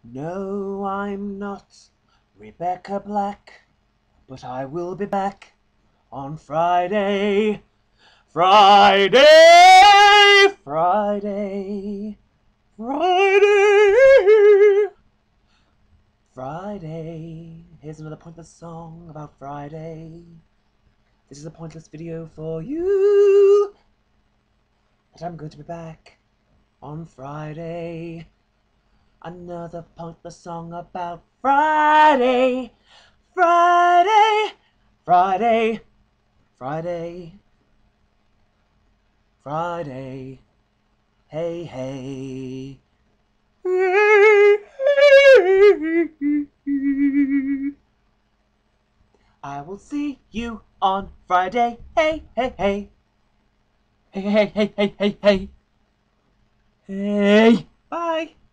No, I'm not Rebecca Black, but I will be back on Friday. Friday! Friday! Friday! Friday! Here's another pointless song about Friday. This is a pointless video for you, but I'm going to be back on Friday. Another pointless song about Friday. Friday! Friday! Friday! Friday! Hey, hey! I will see you on Friday. Hey, hey, hey! Hey, hey, hey, hey, hey, hey! Hey! Bye!